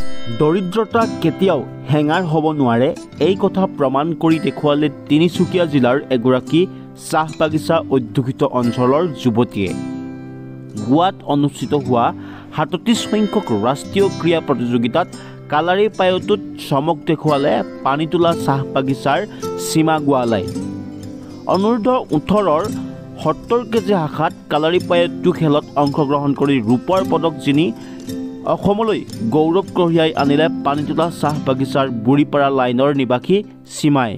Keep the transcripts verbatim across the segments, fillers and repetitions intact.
দৰিদ্ৰতা কেতিয়াও হেঙাৰ হ'ব নোৱাৰে এই কথা প্ৰমাণ কৰি দেখুৱালে তিনিচুকীয়া জিলাৰ এগৰাকী চাহ বাগিচা অধ্যুষিত অঞ্চলৰ যুৱতীয়ে গোৱাত অনুষ্ঠিত হোৱা সাতত্ৰিছ সংখ্যক ৰাষ্ট্ৰীয় ক্ৰীড়া প্ৰতিযোগিতাত কালাৰী পায়টোত চমক দেখুৱালে পানীতোলা চাহ বাগিচাৰ সীমা গোৱালাই অনুৰ্ধ ওঠৰৰ সত্তৰ কেজি শাখাত কালাৰী পায়টো খেলত অংশগ্ৰহণ কৰি ৰূপৰ পদক জিনি অসমলৈ গৌৰৱ কঢ়িয়াই আনিলে পানীতোলা চাহ বাগিচাৰ বুঢ়ীপাৰা লাইনৰ নিবাসী সীমাই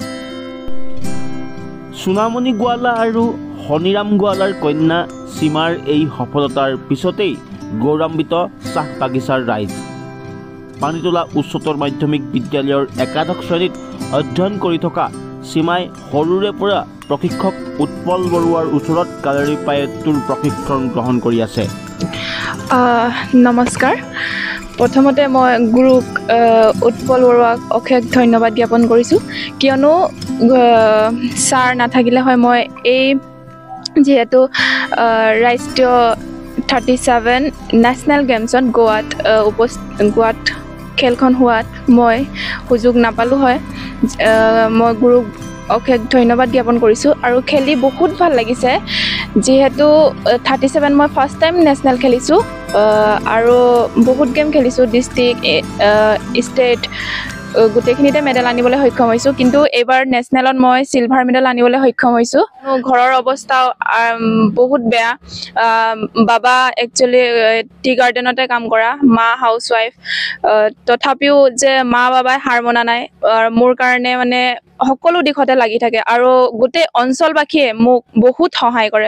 সোণামণি গোৱালা আৰু শনিৰাম গোৱালাৰ কন্যা সীমাৰ এই সফলতাৰ পিছতেই গৌৰৱান্বিত চাহ বাগিচাৰ ৰাইজ পানীতোলা উচ্চতৰ মাধ্যমিক বিদ্যালয়ৰ একাদশ শ্ৰেণীত অধ্যয়ন কৰি থকা সীমাই সৰুৰে পৰা প্ৰশিক্ষক উৎপল বৰুৱাৰ ওচৰত কালাৰী পায়টোৰ প্ৰশিক্ষণ গ্ৰহণ কৰি আছে নমস্কাৰ প্ৰথমতে মই গুৰুক উৎপল বৰুৱাক অশেষ ধন্যবাদ জ্ঞাপন কৰিছোঁ কিয়নো ছাৰ নাথাকিলে হয় মই এই যিহেতু ৰাষ্ট্ৰীয় থাৰ্টি ছেভেন নেশ্যনেল গেমছত গোৱাত গোৱাত খেলখন হোৱাত মই সুযোগ নাপালোঁ হয় মই গুৰুক অশেষ ধন্যবাদ জ্ঞাপন কৰিছোঁ আৰু খেলি বহুত ভাল লাগিছে যিহেতু থাৰ্টি ছেভেন মই ফাৰ্ষ্ট টাইম নেশ্যনেল খেলিছোঁ আৰু বহুত গেম খেলিছোঁ ডিষ্ট্ৰিক্ট ষ্টেট গোটেইখিনিতে মেডেল আনিবলৈ সক্ষম হৈছোঁ কিন্তু এইবাৰ নেশ্যনেলত মই চিলভাৰ মেডেল আনিবলৈ সক্ষম হৈছোঁ ঘৰৰ অৱস্থাও বহুত বেয়া বাবা একচুৱেলি টি গাৰ্ডেনতে কাম কৰা মা হাউচ ৱাইফ তথাপিও যে মা বাবাই হাৰ মনা নাই মোৰ কাৰণে মানে সকলো দিশতে লাগি থাকে আৰু গোটেই অঞ্চলবাসীয়ে মোক বহুত সহায় কৰে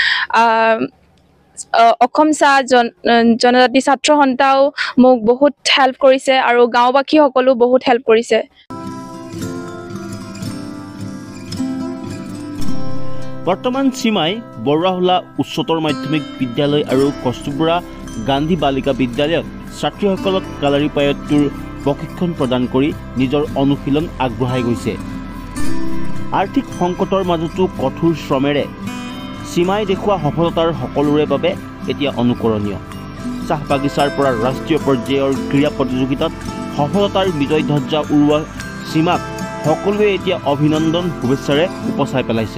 অসম চাহ জন জনজাতি ছাত্ৰ সন্থাও মোক বহুত হেল্প কৰিছে আৰু গাঁওবাসী সকলো বহুত হেল্প কৰিছে বৰ্তমান সীমাই বৰুৱাহোলা উচ্চতৰ মাধ্যমিক বিদ্যালয় আৰু কস্তুৰবা গান্ধী বালিকা বিদ্যালয়ত ছাত্ৰীসকলক কালাৰী পায়টোৰ প্ৰশিক্ষণ প্ৰদান কৰি নিজৰ অনুশীলন আগবঢ়াই গৈছে আৰ্থিক সংকটৰ মাজতো কঠোৰ শ্ৰমেৰে সীমাই দেখুওৱা সফলতাৰ সকলোৰে বাবে এতিয়া অনুকৰণীয় চাহ বাগিচাৰ পৰা ৰাষ্ট্ৰীয় পৰ্যায়ৰ ক্ৰীড়া প্ৰতিযোগিতাত সফলতাৰ বিজয় ধ্বজা উৰুৱা সীমাক সকলোৱে এতিয়া অভিনন্দন শুভেচ্ছাৰে উপচাই পেলাইছে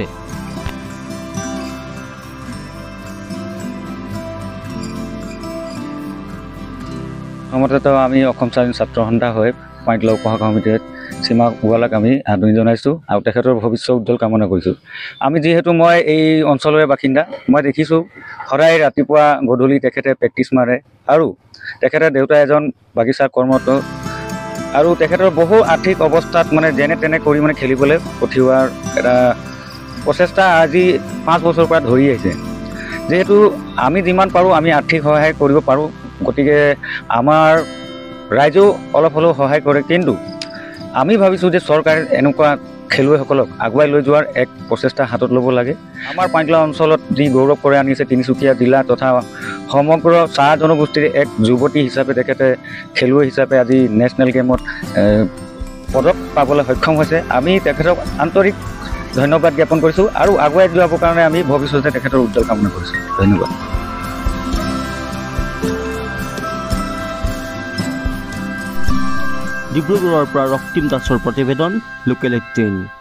প্ৰথমতেতো আমি অসম স্বাধীন ছাত্ৰ সন্থা হৈ পানীতোলা উপশাখা সমিতিত সীমা গোৱালাক আমি আদৰণি জনাইছোঁ আৰু তেখেতৰ ভৱিষ্যত উজ্জ্বল কামনা কৰিছোঁ আমি যিহেতু মই এই অঞ্চলৰে বাসিন্দা মই দেখিছোঁ সদায় ৰাতিপুৱা গধূলি তেখেতে প্ৰেক্টিছ মাৰে আৰু তেখেতে দেউতা এজন বাগিচাৰ কৰ্মৰত আৰু তেখেতৰ বহু আৰ্থিক অৱস্থাত মানে যেনে তেনে কৰি মানে খেলিবলৈ পঠিওৱাৰ এটা প্ৰচেষ্টা আজি পাঁচ বছৰৰ পৰা ধৰি আহিছে যিহেতু আমি যিমান পাৰোঁ আমি আৰ্থিক সহায় কৰিব পাৰোঁ গতিকে আমাৰ ৰাইজেও অলপ হ'লেও সহায় কৰে কিন্তু আমি ভাবিছোঁ যে চৰকাৰে এনেকুৱা খেলুৱৈসকলক আগুৱাই লৈ যোৱাৰ এক প্ৰচেষ্টা হাতত ল'ব লাগে আমাৰ পানীতোলা অঞ্চলত যি গৌৰৱ কৰি আনিছে তিনিচুকীয়া জিলা তথা সমগ্ৰ চাহ জনগোষ্ঠীৰ এক যুৱতী হিচাপে তেখেতে খেলুৱৈ হিচাপে আজি নেশ্যনেল গেমত পদক পাবলৈ সক্ষম হৈছে আমি তেখেতক আন্তৰিক ধন্যবাদ জ্ঞাপন কৰিছোঁ আৰু আগুৱাই যোৱাৰ কাৰণে আমি ভৱিষ্যতে তেখেতৰ উজ্জ্বল কামনা কৰিছোঁ ধন্যবাদ ডিব্ৰুগড়ৰ পৰা ৰক্তিম দাসৰ প্ৰতিবেদন লোকেল এইটিন